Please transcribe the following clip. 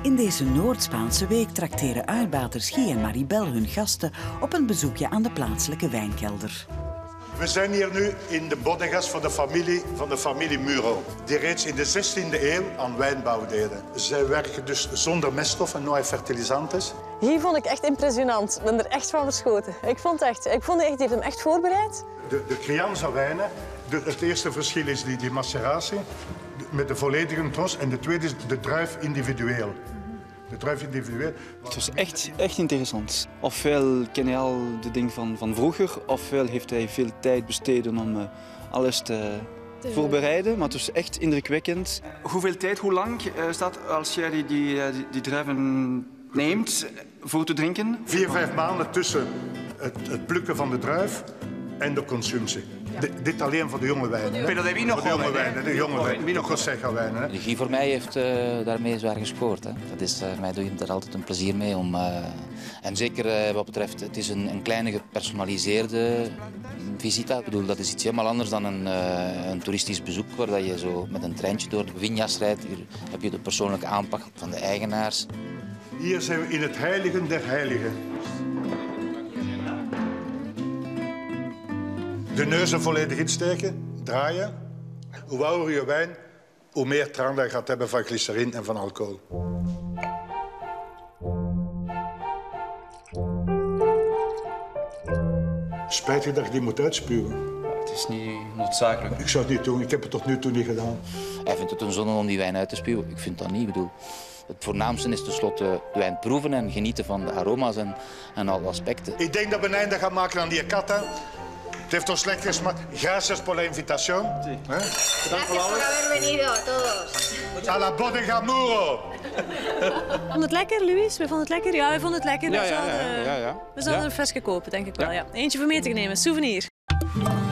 In deze Noord-Spaanse week trakteren uitbaters Guy en Maribel hun gasten op een bezoekje aan de plaatselijke wijnkelder. We zijn hier nu in de bodegas van de familie Muro, die reeds in de 16e eeuw aan wijnbouw deden. Zij werken dus zonder meststoffen, no fertilizantes. Hier vond ik echt impressionant. Ik ben er echt van verschoten. Ik vond die heeft hem echt voorbereid. De Crianza wijnen, het eerste verschil is die maceratie met de volledige tros en de tweede is de druif individueel. De druif individueel. Het was echt interessant. Ofwel ken hij al de dingen van vroeger, ofwel heeft hij veel tijd besteed om alles te voorbereiden. Maar het was echt indrukwekkend. Hoeveel tijd, hoe lang staat als jij die druiven neemt voor te drinken? 4-5 maanden tussen het plukken van de druif en de consumptie. Dit alleen voor de jonge wijnen. Pero de vino joven, de jonge wijnen, de Conseja wijnen. De Guy voor mij heeft daarmee zwaar gescoord. Hè. Mij doe je er altijd een plezier mee. En zeker wat betreft, het is een kleine gepersonaliseerde visita. Ik bedoel, dat is iets helemaal anders dan een toeristisch bezoek waar je zo met een treintje door de viñas rijdt. Hier heb je de persoonlijke aanpak van de eigenaars. Hier zijn we in het heiligen der heiligen. De neuzen volledig insteken, draaien. Hoe ouder je wijn, hoe meer traan je gaat hebben van glycerine en van alcohol. Spijtig dat je die moet uitspuwen. Het is niet noodzakelijk. Ik zou het niet doen, ik heb het tot nu toe niet gedaan. Hij vindt het een zonde om die wijn uit te spuwen. Ik vind dat niet. Ik bedoel, het voornaamste is tenslotte de wijn proeven en genieten van de aroma's en alle aspecten. Ik denk dat we een einde gaan maken aan die cata. Het heeft ons lekker gesmaakt. Gracias por la invitación. Gracias por haber venido a todos. A la bodega Muro. Vond het lekker, Louis? We vonden het lekker? Ja, we vonden het lekker. Ja. We zouden een flesje kopen, denk ik wel. Ja. Eentje voor mee te nemen, souvenir.